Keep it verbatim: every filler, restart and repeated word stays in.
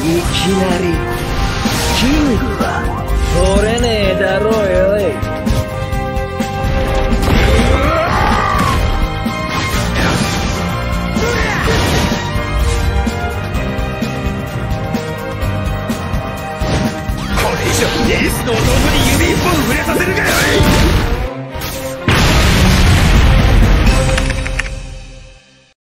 いきなりキングは取れねえだろうよい。 これ以上エースの弟に指一本触れさせるかよい。